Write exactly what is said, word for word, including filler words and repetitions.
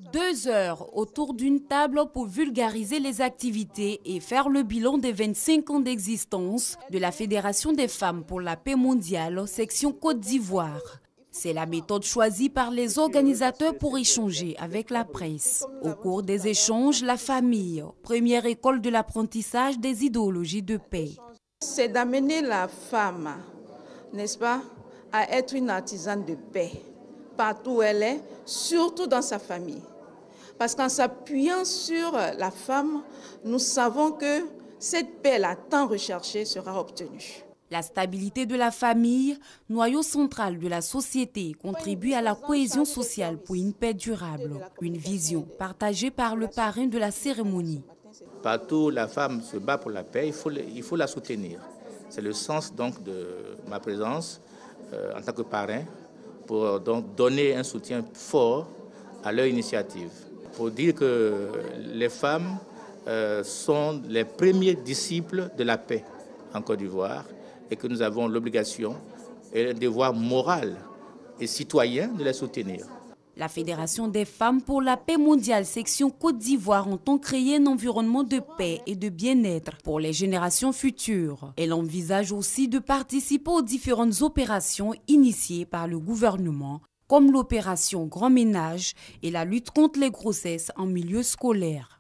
Deux heures autour d'une table pour vulgariser les activités et faire le bilan des vingt-cinq ans d'existence de la Fédération des femmes pour la paix mondiale, section Côte d'Ivoire. C'est la méthode choisie par les organisateurs pour échanger avec la presse. Au cours des échanges, la famille, première école de l'apprentissage des idéologies de paix. C'est d'amener la femme, n'est-ce pas, à être une artisane de paix, partout où elle est, surtout dans sa famille. Parce qu'en s'appuyant sur la femme, nous savons que cette paix-là tant recherchée sera obtenue. La stabilité de la famille, noyau central de la société, contribue à la cohésion sociale pour une paix durable. Une vision partagée par le parrain de la cérémonie. Partout où la femme se bat pour la paix, il faut, il faut la soutenir. C'est le sens donc de ma présence euh, en tant que parrain pour donc donner un soutien fort à leur initiative. Pour dire que les femmes euh, sont les premiers disciples de la paix en Côte d'Ivoire et que nous avons l'obligation et le devoir moral et citoyen de les soutenir. La Fédération des femmes pour la paix mondiale section Côte d'Ivoire entend créer un environnement de paix et de bien-être pour les générations futures. Elle envisage aussi de participer aux différentes opérations initiées par le gouvernement, comme l'opération Grand Ménage et la lutte contre les grossesses en milieu scolaire.